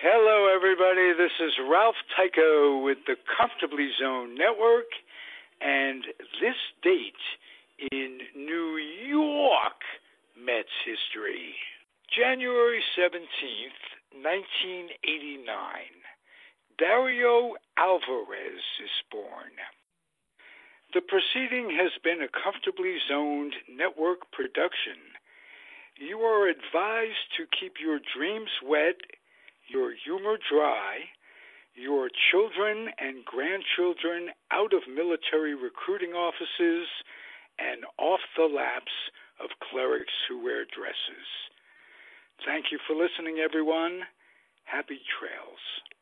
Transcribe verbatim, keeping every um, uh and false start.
Hello, everybody. This is Ralph Tycho with the Comfortably Zone Network, and this date in New York Mets history, January seventeenth, nineteen eighty-nine, Dario Alvarez is born. The proceeding has been a Comfortably Zoned Network production. You are advised to keep your dreams wet, your humor dry, your children and grandchildren out of military recruiting offices and off the laps of clerics who wear dresses. Thank you for listening, everyone. Happy trails.